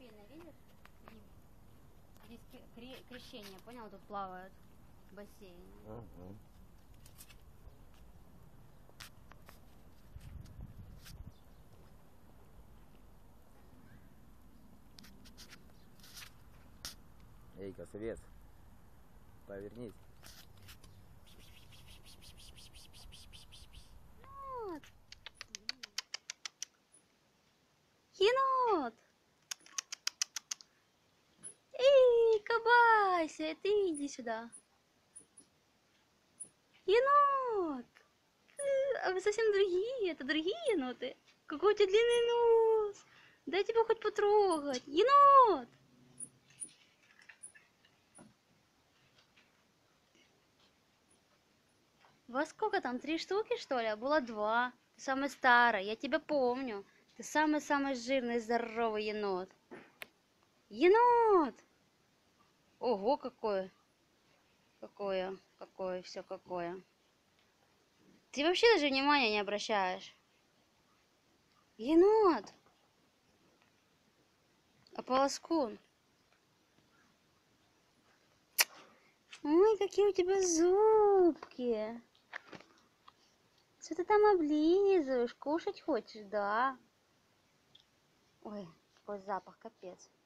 дельфины, видишь? Здесь крещение, понял? Тут плавают в бассейне. Ага. Эй, красавец, повернись. Енот! Енот! Эй, Кабася, ты иди сюда. Енот! А вы совсем другие, это другие еноты. Какой у тебя длинный нос. Дай тебя хоть потрогать. Енот! Вас сколько там, 3 штуки, что ли? А было 2. Ты самый старый, я тебя помню. Ты самый-самый жирный, здоровый енот. Енот! Ого, какое. Какое, все какое. Ты вообще даже внимания не обращаешь. Енот! А полоскун? Ой, какие у тебя зубки. Что ты там облизываешь? Кушать хочешь, да? Ой, какой запах, капец.